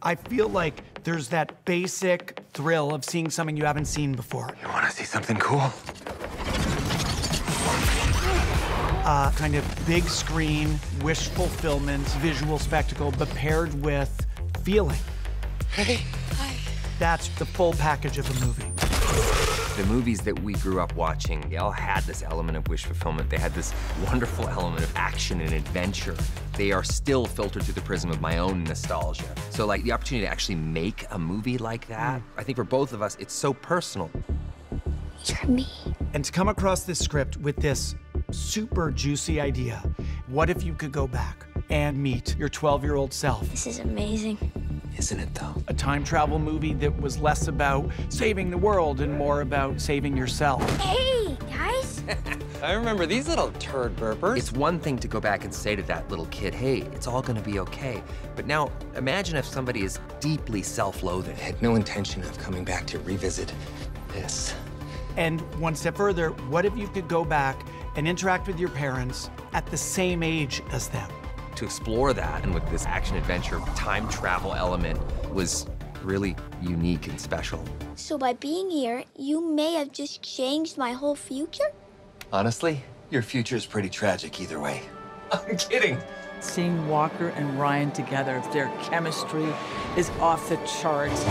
I feel like there's that basic thrill of seeing something you haven't seen before. You want to see something cool? Kind of big screen, wish fulfillment, visual spectacle, but paired with feeling. Hey. Hi. That's the full package of a movie. The movies that we grew up watching, they all had this element of wish fulfillment. They had this wonderful element of action and adventure. They are still filtered through the prism of my own nostalgia. So like the opportunity to actually make a movie like that, I think for both of us, it's so personal. You're me. And to come across this script with this super juicy idea, what if you could go back and meet your 12-year-old self? This is amazing. Isn't it, though? A time travel movie that was less about saving the world and more about saving yourself. Hey, guys. I remember these little turd burpers. It's one thing to go back and say to that little kid, hey, it's all gonna be okay. But now, imagine if somebody is deeply self-loathing. I had no intention of coming back to revisit this. And one step further, what if you could go back and interact with your parents at the same age as them? To explore that, and with this action-adventure time travel element, was really unique and special. So by being here, you may have just changed my whole future? Honestly, your future is pretty tragic either way. I'm kidding. Seeing Walker and Ryan together, their chemistry is off the charts.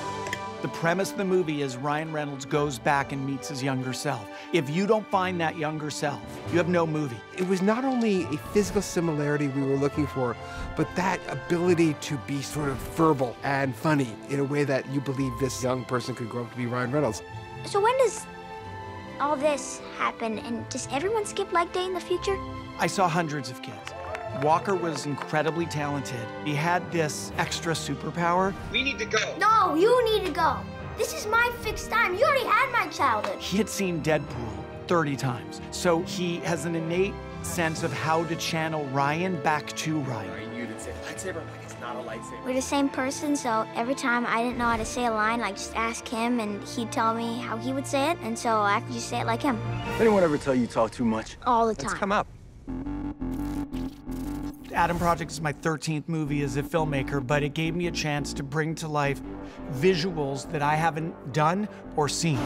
The premise of the movie is Ryan Reynolds goes back and meets his younger self. If you don't find that younger self, you have no movie. It was not only a physical similarity we were looking for, but that ability to be sort of verbal and funny in a way that you believe this young person could grow up to be Ryan Reynolds. So when does all this happen, and does everyone skip leg day in the future? I saw hundreds of kids. Walker was incredibly talented. He had this extra superpower. We need to go. No, you need to go. This is my fixed time. You already had my childhood. He had seen Deadpool 30 times. So he has an innate sense of how to channel Ryan back to Ryan. You didn't say lightsaber, like it's not a lightsaber. We're the same person, so every time I didn't know how to say a line, I just ask him, and he'd tell me how he would say it, and so I could just say it like him. Anyone ever tell you talk too much? All the time. Let's come up. Adam Project is my 13th movie as a filmmaker, but it gave me a chance to bring to life visuals that I haven't done or seen.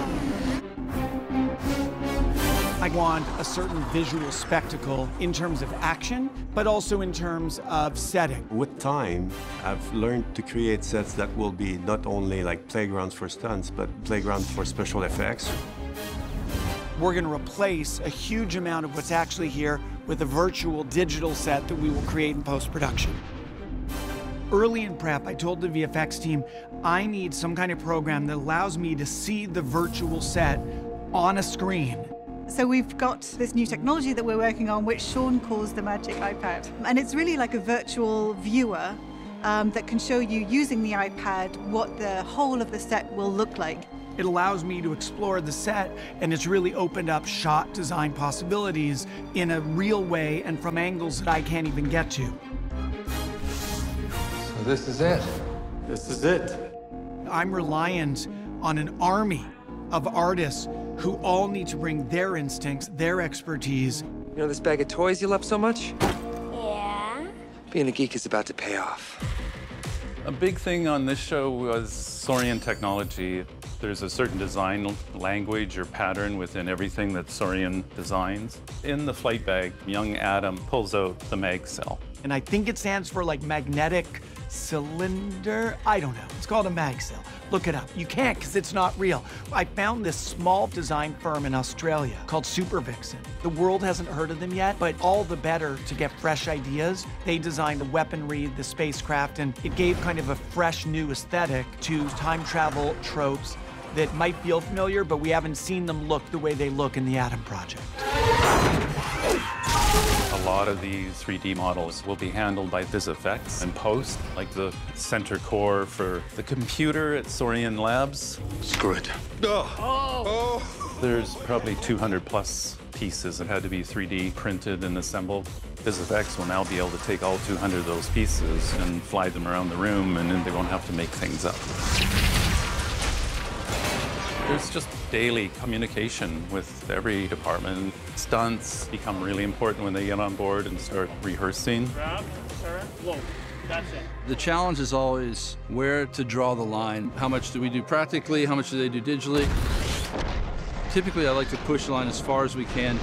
I want a certain visual spectacle in terms of action, but also in terms of setting. With time, I've learned to create sets that will be not only like playgrounds for stunts, but playgrounds for special effects. We're going to replace a huge amount of what's actually here with a virtual digital set that we will create in post-production. Early in prep, I told the VFX team, I need some kind of program that allows me to see the virtual set on a screen. So we've got this new technology that we're working on, which Shawn calls the Magic iPad. And it's really like a virtual viewer that can show you, using the iPad, what the whole of the set will look like. It allows me to explore the set, and it's really opened up shot design possibilities in a real way and from angles that I can't even get to. So this is it. This is it. I'm reliant on an army of artists who all need to bring their instincts, their expertise. You know this bag of toys you love so much? Yeah? Being a geek is about to pay off. A big thing on this show was Saurian technology. There's a certain design language or pattern within everything that Saurian designs. In the flight bag, young Adam pulls out the mag cell. And I think it stands for like magnetic cylinder. I don't know. It's called a mag cell. Look it up. You can't because it's not real. I found this small design firm in Australia called Super Vixen. The world hasn't heard of them yet, but all the better to get fresh ideas. They designed the weaponry, the spacecraft, and it gave kind of a fresh new aesthetic to time travel tropes that might feel familiar, but we haven't seen them look the way they look in the Adam Project. A lot of these 3D models will be handled by VisFX and post, like the center core for the computer at Saurian Labs. Screw it. There's probably 200 plus pieces that had to be 3D printed and assembled. VisFX will now be able to take all 200 of those pieces and fly them around the room, and then they won't have to make things up. There's just daily communication with every department. Stunts become really important when they get on board and start rehearsing. Grab, Sarah, whoa. The challenge is always where to draw the line. How much do we do practically? How much do they do digitally? Typically, I like to push the line as far as we can.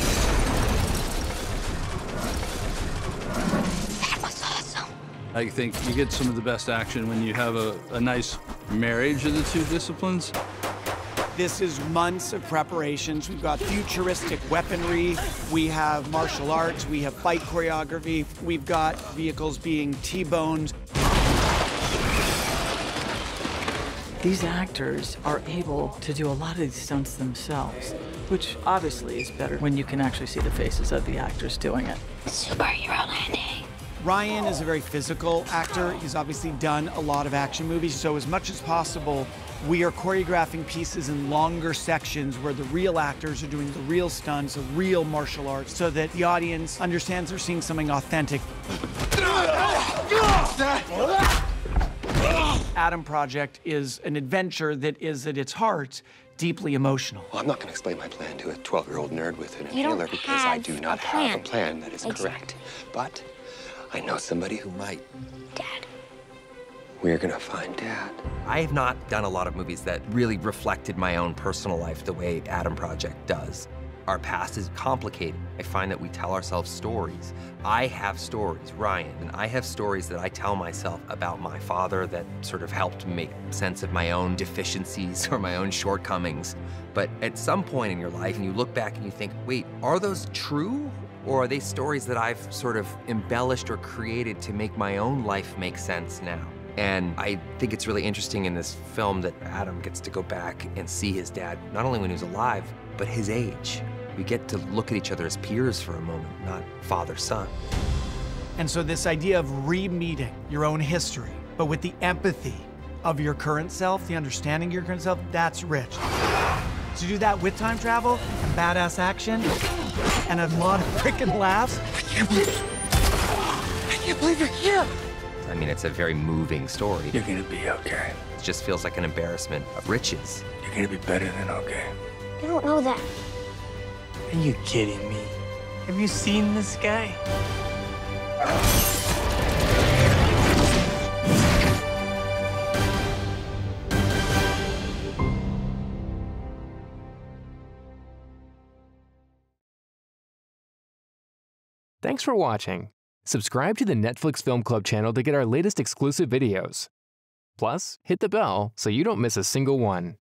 That was awesome. I think you get some of the best action when you have a nice marriage of the two disciplines. This is months of preparations. We've got futuristic weaponry, we have martial arts, we have fight choreography, we've got vehicles being T-boned. These actors are able to do a lot of these stunts themselves, which obviously is better when you can actually see the faces of the actors doing it. Superhero landing. Ryan is a very physical actor. He's obviously done a lot of action movies, so as much as possible, we are choreographing pieces in longer sections where the real actors are doing the real stunts, the real martial arts, so that the audience understands they're seeing something authentic. Adam Project is an adventure that is at its heart deeply emotional. Well, I'm not going to explain my plan to a 12-year-old nerd with an You don't inhaler because I have do not a have a plan. plan that is Exactly. correct. But I know somebody who might. Dad. We're going to find Dad. I have not done a lot of movies that really reflected my own personal life the way Adam Project does. Our past is complicated. I find that we tell ourselves stories. I have stories, Ryan, and I have stories that I tell myself about my father that sort of helped make sense of my own deficiencies or my own shortcomings. But at some point in your life, and you look back and you think, wait, are those true? Or are they stories that I've sort of embellished or created to make my own life make sense now? And I think it's really interesting in this film that Adam gets to go back and see his dad, not only when he was alive, but his age. We get to look at each other as peers for a moment, not father-son. And so this idea of re-meeting your own history, but with the empathy of your current self, the understanding of your current self, that's rich. To do that with time travel and badass action and a lot of freaking laughs. I can't believe you're here. I mean, it's a very moving story. You're gonna be okay. It just feels like an embarrassment of riches. You're gonna be better than okay. You don't know that. Are you kidding me? Have you seen this guy? Thanks for watching. Subscribe to the Netflix Film Club channel to get our latest exclusive videos. Plus, hit the bell so you don't miss a single one.